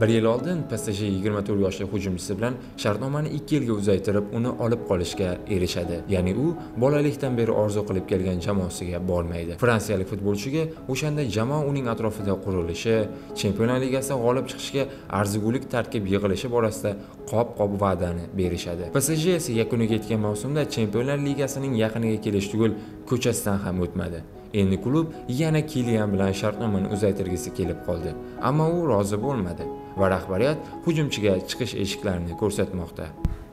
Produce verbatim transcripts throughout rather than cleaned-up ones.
Bir yil oldin P S J yigirma to'rt yoshli hujumchisi bilan shartnomani ikki yilga uzaytirib, uni olib qolishga erishadi. Ya'ni u bolalikdan beri orzu qilib kelgan jamoasiga bormaydi. Fransiyalik futbolchiga o'shanda jamoa uning atrofida qurilishi, Chempionlar Ligasi g'olib chiqishga arzigulik tarkib yig'ilishi borasida qop-qop va'dani berishadi. P S J esa yakuniga yetgan mavsumda Chempionlar Ligasining yaqiniga kelish tugul ko'chasidan ham o'tmadi. Endi klub yana Kilian bilan shartnomani uzaytirgisi kelib qoldi, ammo u rozi bo'lmadi va rahbariyat hujumchiga chiqish eshiklarini ko'rsatmoqda.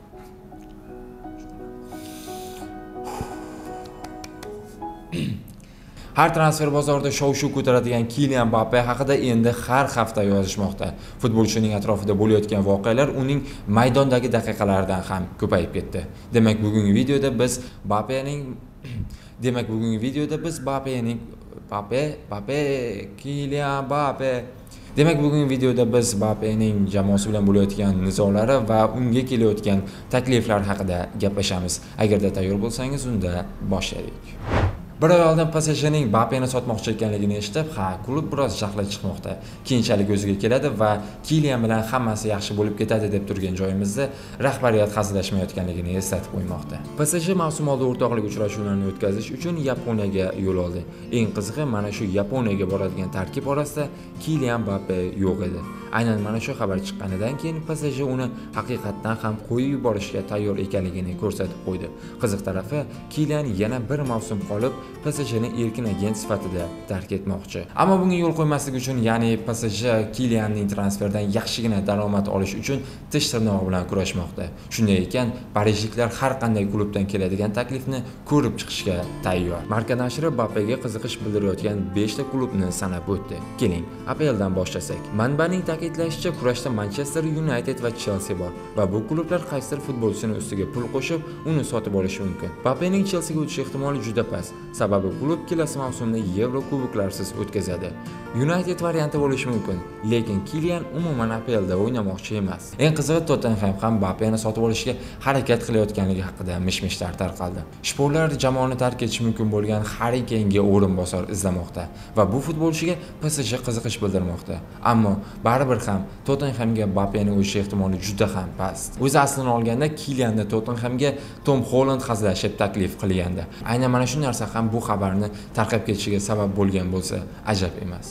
Har transfer bozorida shov-shuv ko'taradigan Kilian Mbappe haqida endi har hafta yozishmoqda. Futbolchining atrofida bo'layotgan voqealar uning maydondagi daqiqalaridan ham ko'payib ketdi. Demak, bugungi videoda biz Mbappening Demak, bugungi videoda biz Mbappening Mbappe, Mbappe, Kilian Mbappe Demak, bugungi videoda biz Mbappening jamoasi bilan bo'layotgan nizolari va unga kelayotgan takliflar haqida gaplashamiz. Agarda tayyor bo'lsangiz, unda boshlaylik. Bir oy oldin P S J'ning Mbappeni sotmoqchi ekanligini eshitib, ha, klub biroz jahli chiqmoqda. Keyinchalik o'ziga keladi va Kilian bilan hammasi yaxshi bo'lib ketadi deb turgan joyimizda rahbariyat hazillashmayotganligini eslatib qo'ymoqda. P S J mavsum oldi o'rtoqlik uchrashuvlarini o'tkazish uchun Yaponiyaga yo'l oldi. Eng qizig'i, mana shu Yaponiyaga boradigan tarkib orasida Kilian Mbappe yo'q edi. Aynan mana shu xabar chiqqanidan keyin P S J uni haqiqatdan ham qo'yib yuborishga tayyor ekanligini ko'rsatib qo'ydi. Qiziq tarafi, Kilian yana bir mavsum qolib P S J'ni erkin agent sifatida tark etmoqchi. Ammo bunga yo'l qo'ymaslik uchun, ya'ni P S J Kilianning transferdan yaxshigina daromad olish uchun tish tirnog'i bilan kurashmoqda. Shunday ekan, parijliklar har qanday klubdan keladigan taklifni ko'rib chiqishga tayyor. Marca nashri Mbappega qiziqish bildirayotgan besh ta klubni sanab o'tdi. Keling, A P L'dan boshlasak. Manbaning ta'kidlashicha, kurashda Manchester United va Chelsea bor va bu klublar qaysidir futbolchini ustiga pul qo'shib, uni sotib olishi mumkin. Mbappening Chelseaga o'tish ehtimoli juda past. Sababi klub kelasi mavsumni Yevro kuboklarsiz o'tkazadi. United varianti bo'lishi mumkin, lekin Kilian umuman A P L'da o'ynamoqchi emas. Eng qizig'i, Tottenham ham Mbappeni sotib olishga harakat qilayotganligi haqida mish-mishlar tarqaldi. Shporlar jamoani tark etishi mumkin bo'lgan Harry Kane'ga o'rinbosar izlamoqda va bu futbolchiga P S J qiziqish bildirmoqda. Ammo baribir ham Tottenhamga Mbappeni o'tish ehtimoli juda ham past. O'zi aslini olganda Kilianni Tottenhamga Tom Holland hazillashib taklif qilgandi. Aynan mana shu narsa ham bu xabarni tarqab ketishiga sabab bo'lgan bo'lsa, ajab emas.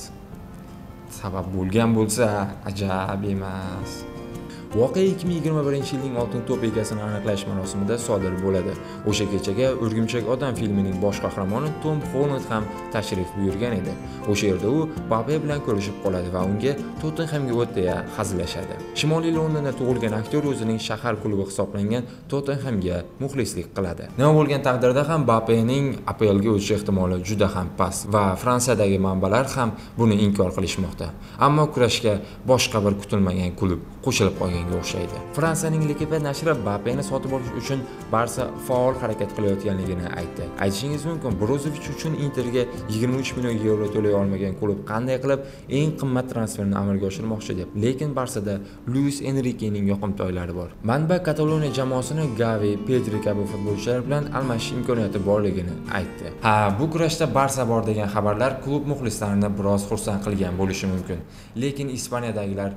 Sabab bo'lgan bo'lsa, ajab emas. Voqea ikki ming yigirma birinchi yilning oltin to'p egasini aniqlash marosimida sodir bo'ladi. O'sha kechaga O'rgimchak odam filmining bosh qahramoni Tom Holland ham tashrif buyurgan edi. O'sha yerda u Mbappe bilan ko'rishib qoladi va unga Tottenhamga o't deya hazillashadi. Shimoliy Londonda tug'ilgan aktyor o'zining shahar klubi hisoblangan Tottenhamga muxlislik qiladi. Nima bo'lgan taqdirda ham Mbappening A P L'ga o'tish ehtimoli juda ham past va Fransiyadagi manbalar ham buni inkor qilishmoqda. Ammo kurashga boshqa bir kutilmagan klub qo'shilib qolgan o'xshaydi. Fransiyaning L'Equipe nashri Mbappeni sotib olish uchun Barsa faol harakat qilayotganligini aytdi. Aytishingiz mumkin, Brozovic uchun Interga yigirma uch million yevro to'lay olmagan klub qanday qilib eng qimmat transferni amalga oshirmoqchi deb. Lekin Barsada Luis Enriquening yoqimtoylari bor. Manba Kataloniya jamoasini Gavi, Pedri kabi futbolchilar bilan almashish imkoniyati borligini aytdi. Ha, bu kurashda Barsa bor degan xabarlar klub muxlislarini biroz xursand qilgan bo'lishi mumkin. Lekin Ispaniyadagilar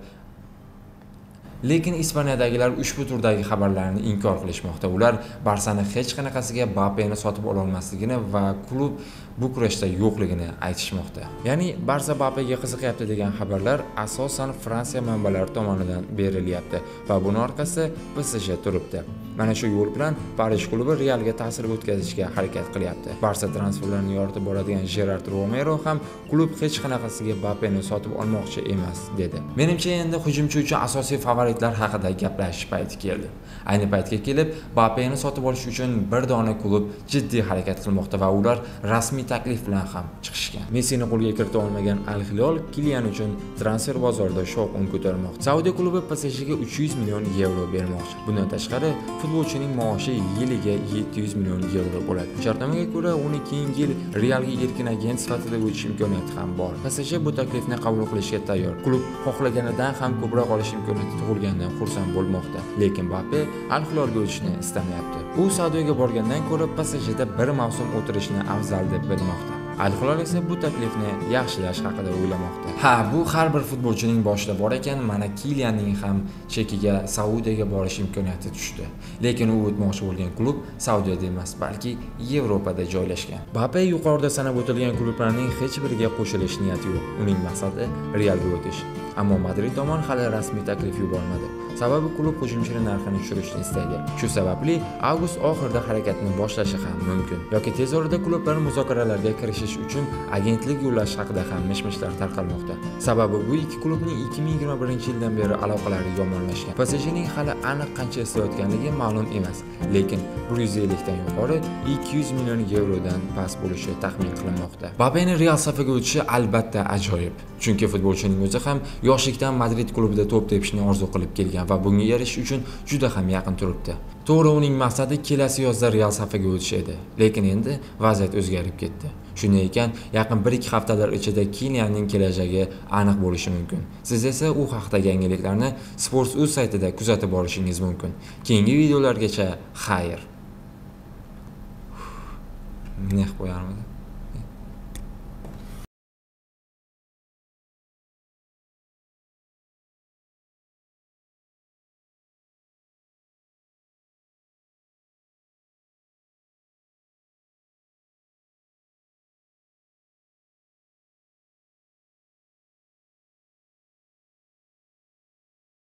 Lekin Ispaniyadagilar ushbu turdagi xabarlarni inkor qilishmoqda. Ular Barsani hech qanaqasiga Mbappeni sotib ola olmasligini va klub bu kurashda yo'qligini aytishmoqda. Ya'ni Barsa Mbappega qiziqyapti degan xabarlar asosan Fransiya manbalari tomonidan berilyapti va buning orqasida P S J turibdi. Mana shu yo'l bilan Parij klubi Realga ta'sir o'tkazishga harakat qilyapti. Barsa transferlarini yoritib boradigan Gerard Romero ham klub hech qanaqasiga Mbappeni sotib olmoqchi emas dedi. Menimcha endi hujumchi uchun asosiy favoritlar haqida gaplashish payti keldi. Ayni paytga kelib, Mbappeni sotib olish uchun bir dona klub jiddiy harakat qilmoqda va ular rasmiy taklif bilan ham chiqishgan. Messini qo'lga kirita olmagan Al Hilol Kilian uchun transfer bozorida shovqin ko'tarmoqda. Saudiya klubi P S J'ga uch yuz million yevro bermoqchi. Bundan tashqari, futbolchining maoshi yiliga yetti yuz million yevro bo'ladi. Shartnomaga ko'ra, uni keyingi yil Realga erkin agent sifatida o'tish imkoniyati ham bor. P S J bu taklifni qabul qilishga tayyor. Klub xohlaganidan ham ko'proq olish imkoniyati tug'ilganidan xursand bo'lmoqda. Lekin Mbappe Al Hilolga o'tishni istamayapti. U Saudiyaga borgandan ko'ra P S J'da bir mavsum o'tirishni afzal deb bilmoqda. Al Hilol esa bu taklifni yaxshilash haqida o'ylamoqda. Ha, bu har bir futbolchining boshida bor ekan, mana Kilianning ham chekiga Saudiyaga borish imkoniyati tushdi. Lekin u o'tmoqchi bo'lgan klub Saudiyada emas, balki Yevropada joylashgan. Mbappe yuqorida sanab o'tilgan klublarning hech biriga qo'shilish niyati yo'q. Uning maqsadi Realga o'tish. Ammo Madrid tomon hali rasmiy taklif yubormadi. Sababi klub hujumchini narxini tushirishni istaydi. Shu sababli avgust oxirida harakatni boshlashi ham mumkin. Yoki tez orada klublar muzokaralarga kirishish uchun agentlik yo'llash haqida ham mish-mishlar tarqalmoqda. Sababi bu ikki klubning ikki ming yigirma birinchi yildan beri aloqalari yomonlashgan. P S G'ning hali aniq qancha istayotganligi ma'lum emas, lekin bir yuz ellik dan yuqori ikki yuz million yevrodan past bo'lishi taxmin qilinmoqda. Mbappening Real safiga o'tishi albatta ajoyib, chunki futbolchining o'zi ham yoshlikdan Madrid klubida to'p tepishni orzu qilib kelgan va bunga erishish uchun juda ham yaqin turibdi. To'g'ri, uning maqsadi kelasi yozda Real safiga o'tish edi, lekin endi vaziyat o'zgarib ketdi. Shunday ekan, yaqin bir ikki haftalar ichida Kilianning kelajagi aniq bo'lishi mumkin. Siz esa u haqdagi yangiliklarni Sports.uz saytida kuzatib borishingiz mumkin. Keyingi videolargacha xayr. Neh qo'yarmidi?